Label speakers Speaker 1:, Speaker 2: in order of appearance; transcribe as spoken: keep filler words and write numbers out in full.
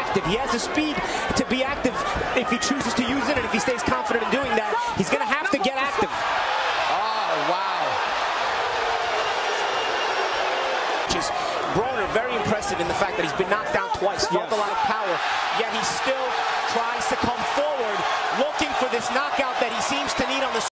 Speaker 1: active. He has the speed to be active if he chooses to use it, and if he stays confident in doing that, he's going to have to get active.
Speaker 2: Oh, wow.
Speaker 1: Which is Broner very impressive in the fact that he's been knocked down twice, felt
Speaker 2: Yes.
Speaker 1: a lot of power, yet he still tries to come forward looking for this knockout that he seems to